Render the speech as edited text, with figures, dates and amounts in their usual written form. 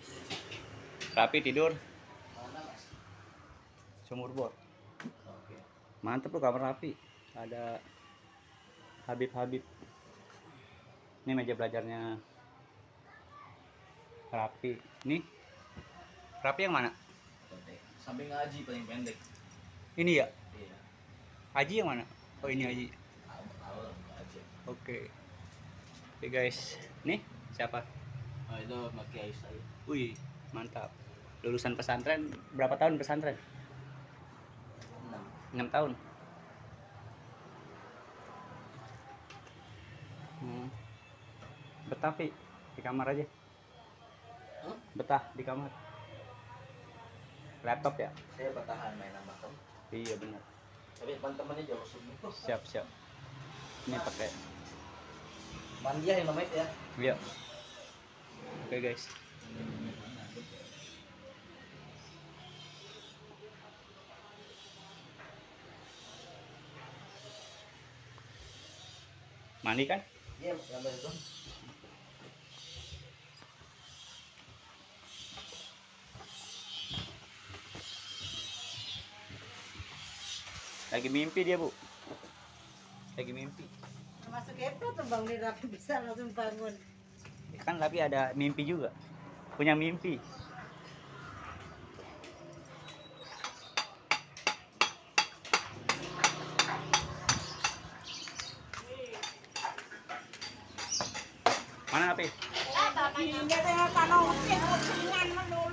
Rapi tidur. Sumur bor. Mantep tuh kamar Rapi. Ada Habib. Ini meja belajarnya Rapi. Nih. Rapi yang mana? Samping Aji paling pendek. Ini ya? Iya. Aji yang mana? Oh ini Aji. Aji. Oke. Oke guys. Nih siapa? Oh itu Maki Aisyah. Wih mantap. Lulusan pesantren. Berapa tahun pesantren? 6 tahun. Betah Pi di kamar aja. Betah di kamar. Laptop ya? Saya bertahan main sama kamu. Iya benar. Tapi teman-temannya jauh semua. Siap. Ini pakai mandi yang namanya ya. Iya. Oke guys. Mandi kan? Iya, gambar itu. Lagi mimpi dia, Bu. Lagi mimpi. Masuk April tuh Bang, Rapi bisa langsung bangun. Kan Rapi ada mimpi juga. Punya mimpi. Mana Rapi? Ini tengah tanah kucingan melulu.